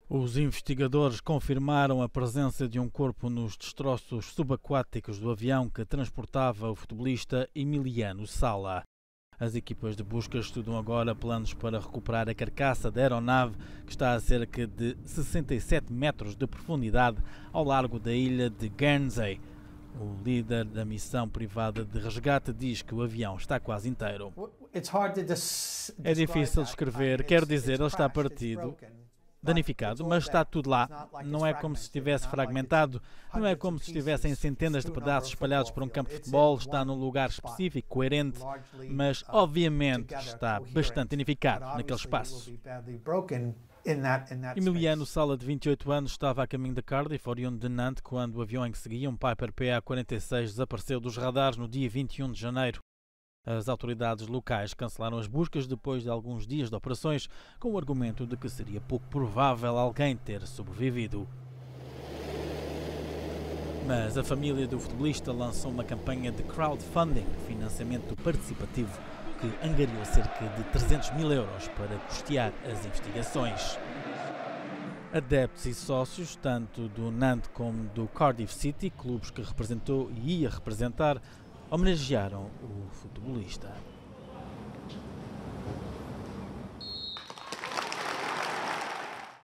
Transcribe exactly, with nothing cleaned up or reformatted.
Os investigadores confirmaram a presença de um corpo nos destroços subaquáticos do avião que transportava o futebolista Emiliano Sala. As equipas de busca estudam agora planos para recuperar a carcaça da aeronave, que está a cerca de sessenta e sete metros de profundidade ao largo da ilha de Guernsey. O líder da missão privada de resgate diz que o avião está quase inteiro. É difícil descrever, quero dizer, ele está partido, danificado, mas está tudo lá. Não é como se estivesse fragmentado, não é como se estivessem centenas de pedaços espalhados por um campo de futebol, está num lugar específico, coerente, mas obviamente está bastante danificado naquele espaço. Emiliano Sala, de vinte e oito anos, estava a caminho de Cardiff, oriundo de Nantes, quando o avião em que seguia, um Piper P A quarenta e seis, desapareceu dos radares no dia vinte e um de janeiro. As autoridades locais cancelaram as buscas depois de alguns dias de operações, com o argumento de que seria pouco provável alguém ter sobrevivido. Mas a família do futebolista lançou uma campanha de crowdfunding, financiamento participativo, que angariou cerca de trezentos mil euros para custear as investigações. Adeptos e sócios, tanto do Nantes como do Cardiff City, clubes que representou e ia representar, homenagearam o futebolista.